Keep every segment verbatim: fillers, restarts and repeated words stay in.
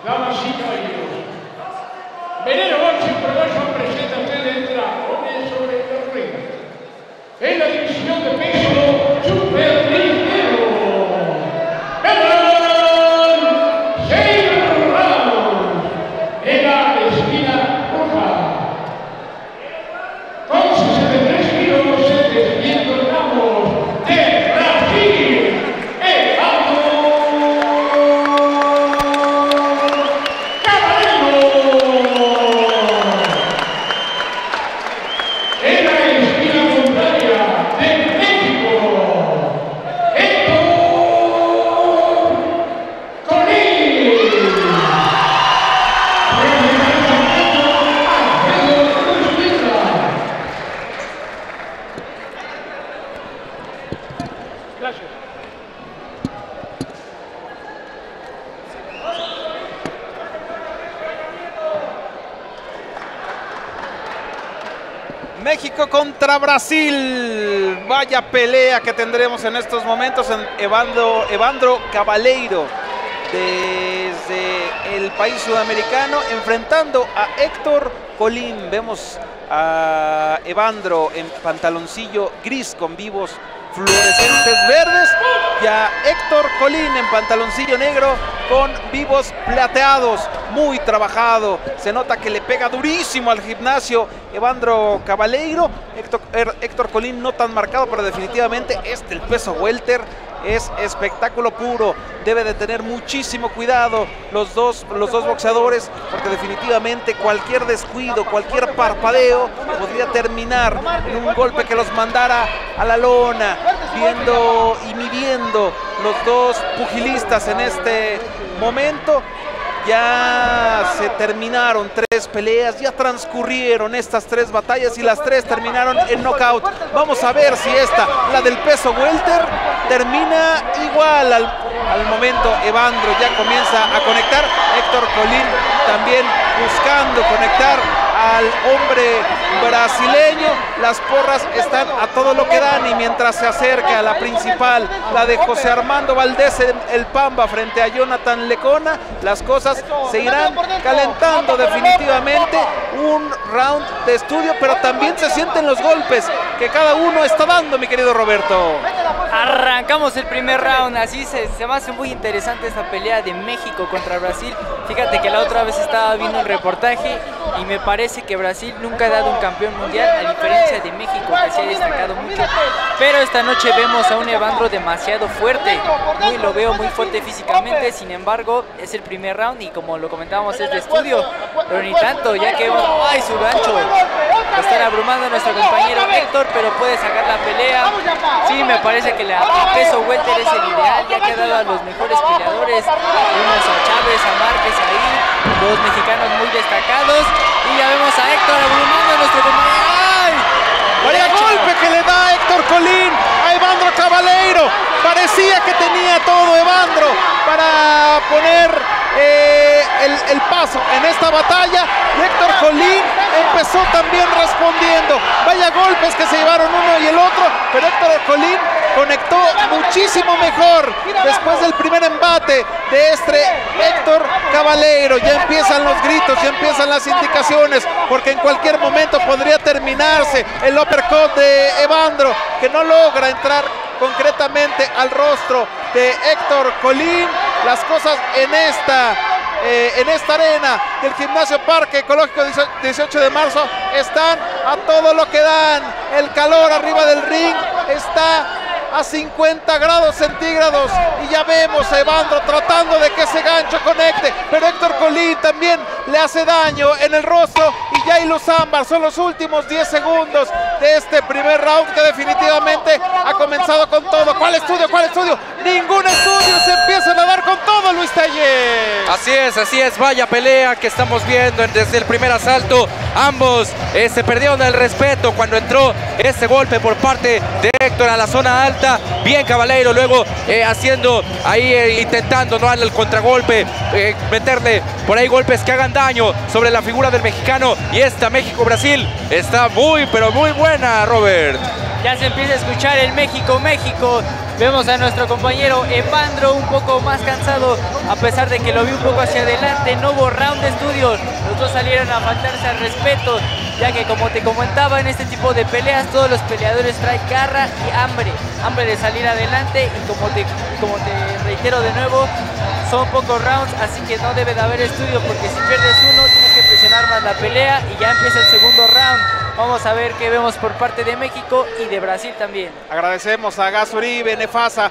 Damas y caballeros, Veneno Boxing Promotion presenta a ustedes el dragón sobre el ring. En la división de peso super ligero, Evan Sheamus. En la esquina roja, con sesenta y tres kilos, setecientos gramos, de Brasil, Evandro Caballero. En la esquina contraria, de México, Héctor Colín. Gracias. México contra Brasil. Vaya pelea que tendremos en estos momentos en Evandro, Evandro Caballero, desde el país sudamericano, enfrentando a Héctor Colín. Vemos a Evandro en pantaloncillo gris con vivos fluorescentes verdes y a Héctor Colín en pantaloncillo negro con vivos plateados, muy trabajado. Se nota que le pega durísimo al gimnasio Evandro Caballero. Héctor, Héctor Colín no tan marcado, pero definitivamente este, el peso welter, es espectáculo puro. Debe de tener muchísimo cuidado los dos, los dos boxeadores, porque definitivamente cualquier descuido, cualquier parpadeo podría terminar en un golpe que los mandara a la lona. Viendo y midiendo los dos pugilistas en este momento, ya se terminaron tres peleas, ya transcurrieron estas tres batallas y las tres terminaron en knockout. Vamos a ver si esta, la del peso welter, termina igual. Al, al momento Evandro ya comienza a conectar, Héctor Colín también buscando conectar al hombre brasileño. Las porras están a todo lo que dan, y mientras se acerca a la principal, la de José Armando Valdés, el Pamba, frente a Jonathan Lecona, las cosas se irán calentando definitivamente. Un round de estudio, pero también se sienten los golpes que cada uno está dando, mi querido Roberto. Arrancamos el primer round, así se, se me hace muy interesante esta pelea de México contra Brasil. Fíjate que la otra vez estaba viendo un reportaje y me parece que Brasil nunca ha dado un campeón mundial, a diferencia de México, que se ha destacado mucho. Pero esta noche vemos a un Evandro demasiado fuerte, muy, lo veo muy fuerte físicamente. Sin embargo, es el primer round y, como lo comentábamos, es de estudio, pero ni tanto, ya que vemos, ¡ay, su gancho! Lo están abrumando a nuestro compañero Héctor, pero puede sacar la pelea. Sí, me parece que la, el peso welter es el ideal, ya que ha dado a los mejores peleadores. Vemos a Chávez, a Márquez ahí, dos mexicanos muy destacados, y ya vemos a Héctor abrumando a nuestro compañero. ¡Ay! Vaya golpe que le da Héctor Colín a Evandro Caballero. Parecía que tenía todo Evandro para poner eh, el, el paso en esta batalla, y Héctor Colín empezó también respondiendo. Vaya golpes que se llevaron uno y el otro, pero Héctor Colín conectó muchísimo mejor después del primer embate de este Héctor Caballero. Ya empiezan los gritos, ya empiezan las indicaciones, porque en cualquier momento podría terminarse el uppercut de Evandro, que no logra entrar concretamente al rostro de Héctor Colín. Las cosas en esta eh, en esta arena del Gimnasio Parque Ecológico dieciocho de marzo están a todo lo que dan. El calor arriba del ring está a cincuenta grados centígrados, y ya vemos a Evandro tratando de que ese gancho conecte, pero Héctor Colín también le hace daño en el rostro, y ya los ámbar. Son los últimos diez segundos de este primer round, que definitivamente ha comenzado con todo. ¿Cuál estudio? ¿Cuál estudio? Ningún estudio. Se empiezan a dar con todo, Luis Tellez. Así es, así es. Vaya pelea que estamos viendo desde el primer asalto. Ambos eh, se perdieron el respeto cuando entró ese golpe por parte de Héctor a la zona alta. Bien Caballero, luego eh, haciendo ahí, eh, intentando no darle el contragolpe, eh, meterle por ahí golpes que hagan daño sobre la figura del mexicano. Y esta México-Brasil está muy, pero muy buena, Robert. Ya se empieza a escuchar el México, México. Vemos a nuestro compañero Evandro un poco más cansado, a pesar de que lo vi un poco hacia adelante. No hubo round de estudios, los dos salieron a faltarse al respeto, ya que como te comentaba, en este tipo de peleas todos los peleadores traen garra y hambre, hambre de salir adelante, y como te, como te reitero de nuevo, son pocos rounds, así que no debe de haber estudio, porque si pierdes uno tienes que presionar más la pelea y ya empieza el segundo round. Vamos a ver qué vemos por parte de México y de Brasil también. Agradecemos a Gas Uribe, Nefasa,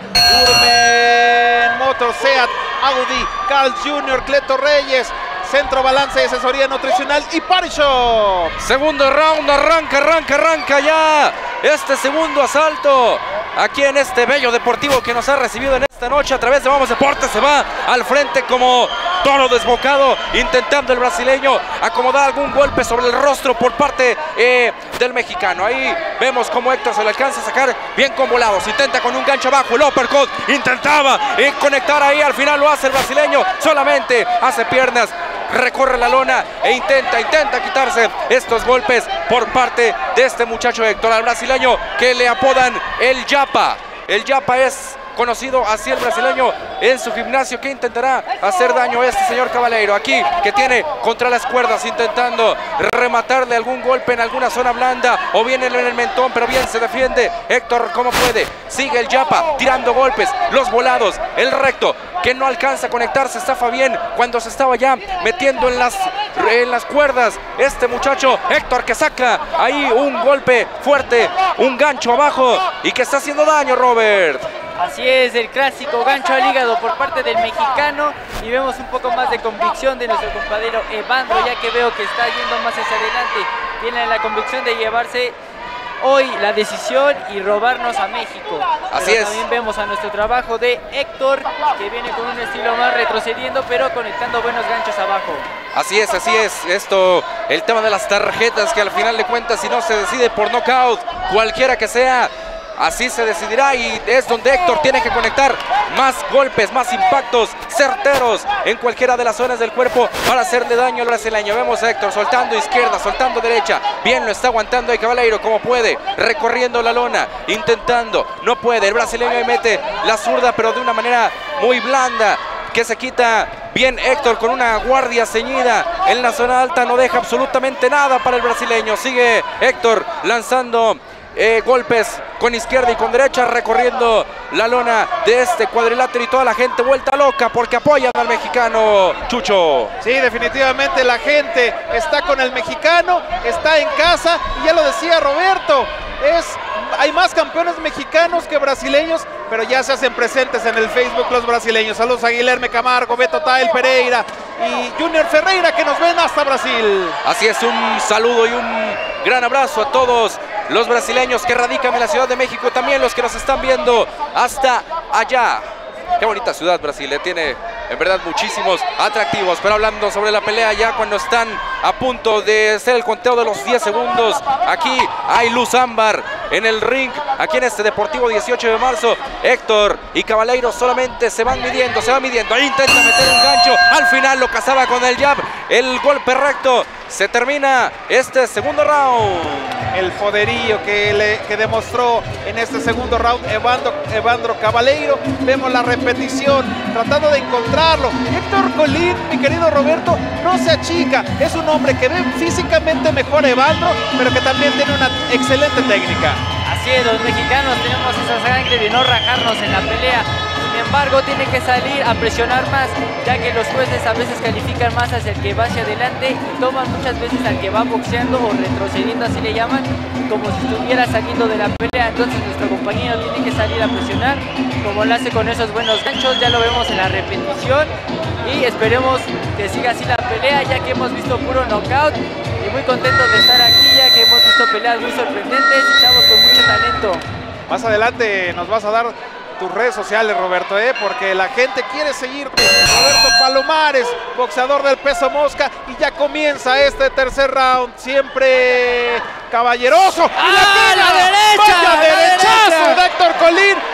Urmen, Motor, Seat, Audi, Carl junior, Cleto Reyes, Centro Balance y Asesoría Nutricional y Party Shop. Segundo round, arranca, arranca, arranca ya este segundo asalto aquí en este bello deportivo que nos ha recibido en esta noche a través de Vamos Deportes. Se va al frente como toro desbocado, intentando el brasileño acomodar algún golpe sobre el rostro por parte eh, del mexicano. Ahí vemos cómo Héctor se le alcanza a sacar bien con volados, intenta con un gancho abajo, el uppercut, intentaba eh, conectar ahí, al final lo hace el brasileño, solamente hace piernas, recorre la lona e intenta, intenta quitarse estos golpes por parte de este muchacho Héctor, al brasileño que le apodan el Yapa. El Yapa es conocido así el brasileño en su gimnasio, que intentará hacer daño a este señor Caballero aquí, que tiene contra las cuerdas, intentando rematarle algún golpe en alguna zona blanda o bien en el mentón, pero bien se defiende Héctor como puede. Sigue el Yapa tirando golpes, los volados, el recto que no alcanza a conectarse, estafa bien cuando se estaba ya metiendo en las, en las cuerdas este muchacho Héctor, que saca ahí un golpe fuerte, un gancho abajo y que está haciendo daño, Robert. Así es, el clásico gancho al hígado por parte del mexicano, y vemos un poco más de convicción de nuestro compañero Evandro, ya que veo que está yendo más hacia adelante. Tiene la convicción de llevarse hoy la decisión y robarnos a México. Así pero es. También vemos a nuestro trabajo de Héctor, que viene con un estilo más retrocediendo, pero conectando buenos ganchos abajo. Así es, así es. Esto, el tema de las tarjetas, que al final de cuentas, si no se decide por knockout, cualquiera que sea, así se decidirá, y es donde Héctor tiene que conectar más golpes, más impactos certeros en cualquiera de las zonas del cuerpo para hacerle daño al brasileño. Vemos a Héctor soltando izquierda, soltando derecha, bien lo está aguantando el Caballero como puede, recorriendo la lona, intentando, no puede, el brasileño ahí mete la zurda, pero de una manera muy blanda, que se quita bien Héctor con una guardia ceñida en la zona alta, no deja absolutamente nada para el brasileño. Sigue Héctor lanzando Eh, golpes con izquierda y con derecha, recorriendo la lona de este cuadrilátero, y toda la gente vuelta loca porque apoyan al mexicano, Chucho. Sí, definitivamente la gente está con el mexicano, está en casa, y ya lo decía Roberto, es, hay más campeones mexicanos que brasileños, pero ya se hacen presentes en el Facebook los brasileños. Saludos a Guilherme Camargo, Beto Tael Pereira y Junior Ferreira, que nos ven hasta Brasil. Así es, un saludo y un gran abrazo a todos los brasileños que radican en la Ciudad de México, también los que nos están viendo hasta allá. Qué bonita ciudad Brasil, eh, tiene en verdad muchísimos atractivos. Pero hablando sobre la pelea, ya cuando están a punto de hacer el conteo de los diez segundos, aquí hay luz ámbar en el ring, aquí en este Deportivo dieciocho de marzo. Héctor y Caballero solamente se van midiendo, se van midiendo. Ahí intenta meter un gancho, al final lo cazaba con el jab, el golpe recto. Se termina este segundo round. El poderío que, le, que demostró en este segundo round Evandro, Evandro Caballero. Vemos la repetición, tratando de encontrarlo. Héctor Colín, mi querido Roberto, no se achica. Es un hombre que ve físicamente mejor a Evandro, pero que también tiene una excelente técnica. Así es, los mexicanos tenemos esa sangre de no rajarnos en la pelea. Sin embargo, tiene que salir a presionar más, ya que los jueces a veces califican más hacia el que va hacia adelante y toman muchas veces al que va boxeando o retrocediendo, así le llaman, como si estuviera saliendo de la pelea. Entonces nuestro compañero tiene que salir a presionar, como lo hace con esos buenos ganchos. Ya lo vemos en la repetición y esperemos que siga así la pelea, ya que hemos visto puro knockout, y muy contentos de estar aquí, ya que hemos visto peleas muy sorprendentes y chavos con mucho talento. Más adelante nos vas a dar tus redes sociales, Roberto, ¿eh? Porque la gente quiere seguirte. Roberto Palomares, boxeador del peso mosca, y ya comienza este tercer round, siempre caballeroso. ¡Ah, la derecha! ¡Vaya la derechazo derecha! de Héctor Colín!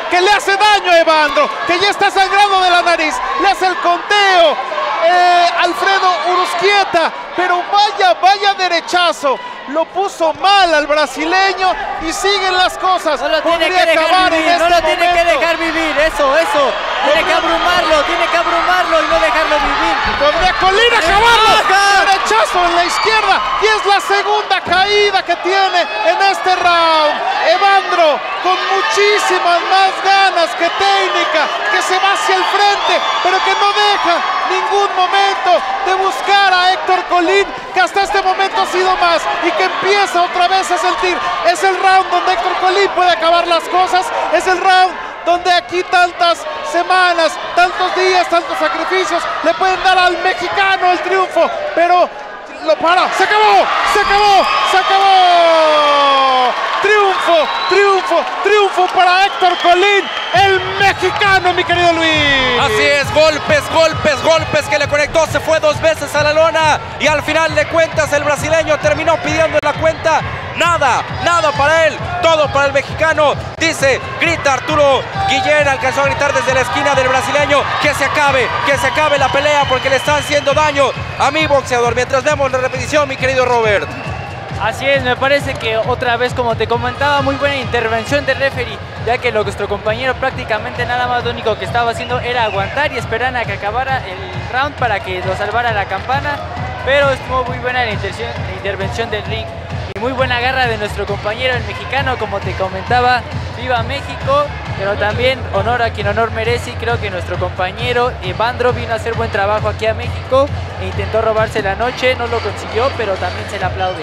que le hace daño a Evandro, que ya está sangrando de la nariz, le hace el conteo. Eh, Alfredo Uruzquieta, pero vaya, vaya derechazo, lo puso mal al brasileño y siguen las cosas. No lo tiene Podría que dejar acabar vivir, en este no lo tiene que momento. dejar vivir, eso, eso. Tiene que abrumarlo, tiene que abrumarlo y no dejarlo vivir. Podría Colín acabarlo. ¡Baja! Derechazo en la izquierda y es la segunda caída que tiene en este round. Evandro con muchísimas más ganas que técnica, que se va hacia el frente, pero que no deja ningún momento de buscar a Héctor Colín, que hasta este momento ha sido más y que empieza otra vez a sentir. Es el round donde Héctor Colín puede acabar las cosas, es el round donde aquí tantas semanas, tantos días, tantos sacrificios le pueden dar al mexicano el triunfo, pero lo para, se acabó, se acabó, se acabó. Triunfo, triunfo, triunfo para Héctor Colín, el mexicano, mi querido Luis. Así es, golpes, golpes, golpes que le conectó, se fue dos veces a la lona y al final de cuentas el brasileño terminó pidiendo la cuenta. Nada, nada para él, todo para el mexicano. Dice, grita Arturo Guillén, alcanzó a gritar desde la esquina del brasileño que se acabe, que se acabe la pelea porque le están haciendo daño a mi boxeador. Mientras vemos la repetición, mi querido Robert. Así es, me parece que otra vez, como te comentaba, muy buena intervención del referee, ya que nuestro compañero prácticamente nada más lo único que estaba haciendo era aguantar y esperar a que acabara el round para que lo salvara la campana, pero estuvo muy buena la, la intervención del ring y muy buena garra de nuestro compañero el mexicano, como te comentaba. Viva México, pero también honor a quien honor merece, y creo que nuestro compañero Evandro vino a hacer buen trabajo aquí a México e intentó robarse la noche, no lo consiguió, pero también se le aplaude.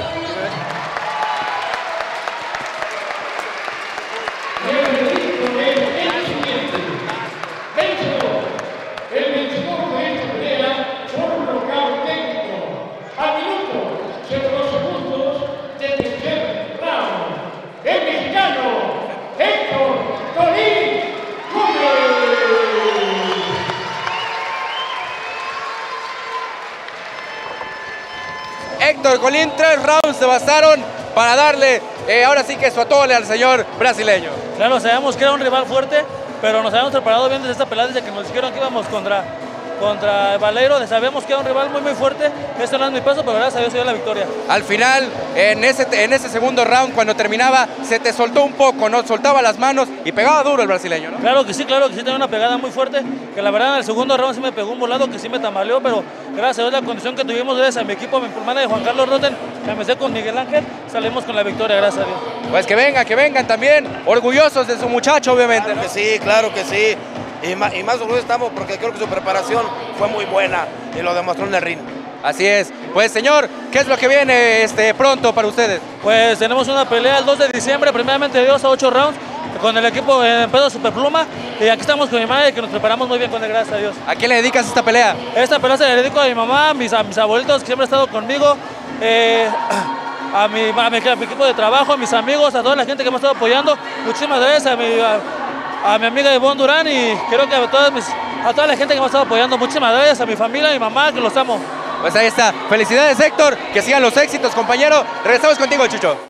El vencedor de esta pelea por un nocaut técnico al minuto cero dos segundos del tercer round, el mexicano Héctor Colín Gómez. Héctor Colín, tres rounds se bastaron para darle eh, ahora sí que su atole al señor brasileño. Claro, sabemos que era un rival fuerte, pero nos habíamos preparado bien desde esta pelea, desde que nos dijeron que íbamos contra, contra Valero. Sabíamos que era un rival muy muy fuerte, este no es mi peso, pero gracias a Dios se dio la victoria. Al final, en ese, en ese segundo round, cuando terminaba, se te soltó un poco, ¿no? Soltaba las manos y pegaba duro el brasileño, ¿no? Claro que sí, claro que sí, tenía una pegada muy fuerte, que la verdad en el segundo round sí me pegó un volado que sí me tambaleó, pero gracias a Dios la condición que tuvimos, gracias a mi equipo, a mi hermana de Juan Carlos Roten, que empecé con Miguel Ángel, salimos con la victoria, gracias a Dios. Pues que vengan, que vengan también, orgullosos de su muchacho, obviamente. Claro que sí, claro que sí. Y más, y más orgullosos estamos porque creo que su preparación fue muy buena y lo demostró en el ring. Así es. Pues señor, ¿qué es lo que viene este, pronto para ustedes? Pues tenemos una pelea el dos de diciembre, primeramente Dios, a ocho rounds, con el equipo en peso superpluma, y aquí estamos con mi madre, que nos preparamos muy bien con él, gracias a Dios. ¿A quién le dedicas esta pelea? Esta pelea se la dedico a mi mamá, a mis, a mis abuelitos que siempre han estado conmigo, eh, a, mi, a, mi, a mi equipo de trabajo, a mis amigos, a toda la gente que me ha estado apoyando. Muchísimas gracias a mi, a, a mi amiga Ivonne Durán y creo que a, todas mis, a toda la gente que me ha estado apoyando. Muchísimas gracias a mi familia, a mi mamá, que los amo. Pues ahí está. Felicidades, Héctor. Que sigan los éxitos, compañero. Regresamos contigo, Chucho.